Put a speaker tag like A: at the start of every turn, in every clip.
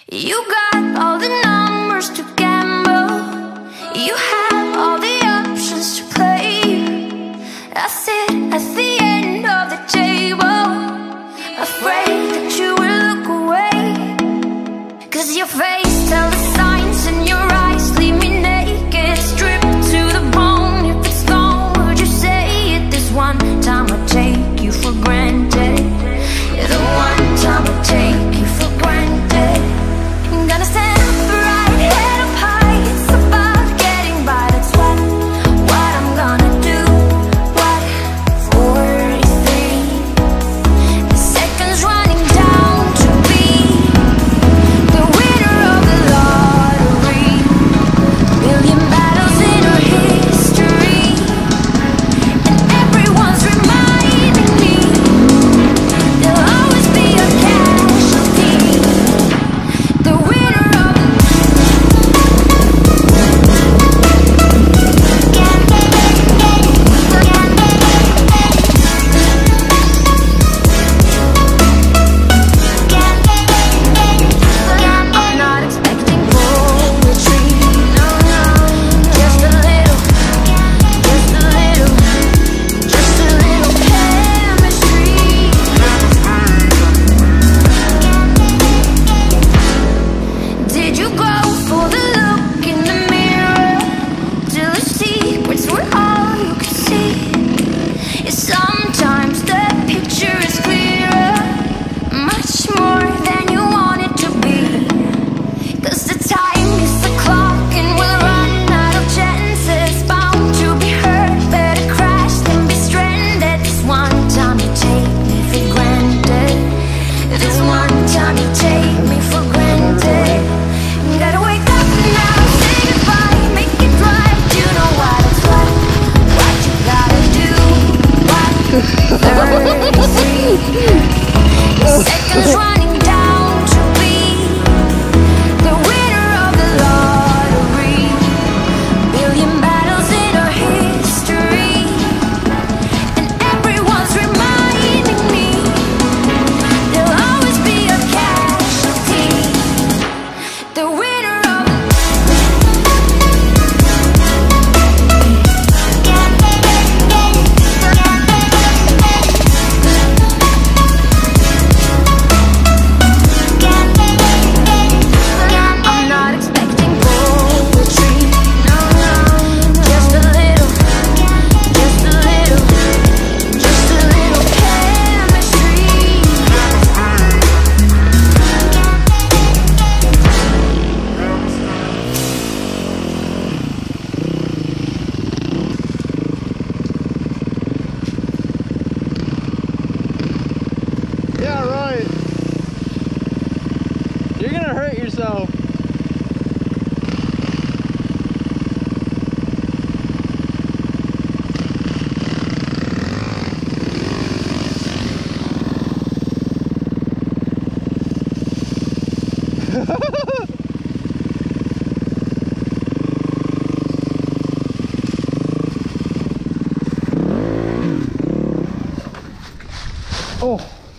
A: You got all the numbers to gamble. You have all the options to play. I sit at the end of the table, afraid that you will look away. 'Cause your face tells the signs and your eyes leave me naked, stripped to the bone. If it's gone, would you say it? This one time I take you for granted. The one time I take you for granted. I'm gonna stand upright, head up high. It's about getting by, that's what I'm gonna do. What, 43? The seconds running down to be the winner of the lottery. Million battles in our history, and everyone's reminding me there'll always be a casualty. The winner of the I'm not expecting poetry, no, no. Just a little, just a little, just a little chemistry. Did you go for the look in the mirror till the secrets were all you could see? Yeah, sometimes the picture is clearer, much more than you want it to be. 'Cause the time is the clock and we'll run out of chances. Bound to be hurt, better crash than be stranded. This one time you take me for granted. This one time you take me for granted. Gotta wake up now, say goodbye, make it right. You know what it's what you gotta do. What, 33? The seconds running down to be the winner of the lottery. Million battles in our history, and everyone's reminding me there'll always be a casualty. The winner of I'm not expecting poetry, no, no. Just a little, just a little, just a little chemistry.
B: Yeah, right. You're gonna hurt yourself. Oh.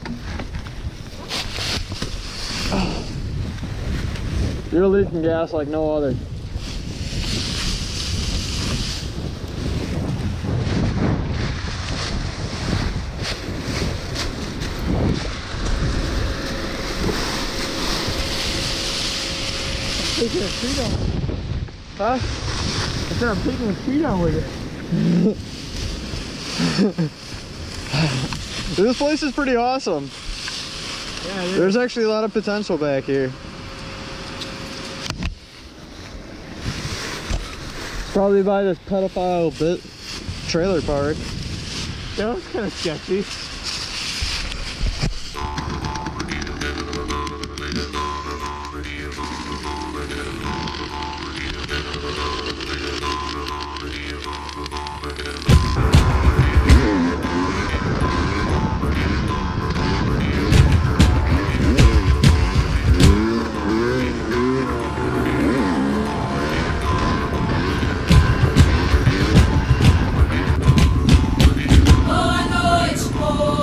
B: You're leaking gas like no other. Taking a tree down. Huh? I said I'm taking a tree down with it. This place is pretty awesome. Yeah, it is. There's actually a lot of potential back here. Probably by this pedophile trailer park. That was kind of sketchy.
A: boa noite, boa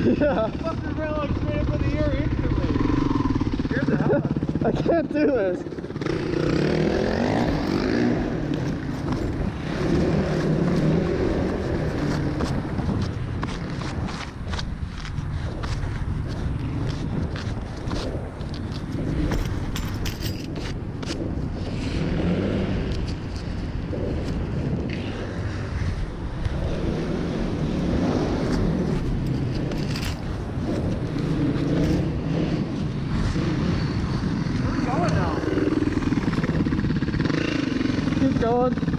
B: Yeah.
C: Fucker ran like straight up in the air instantly. Scared the hell out of me.
B: I can't do this. Keep going.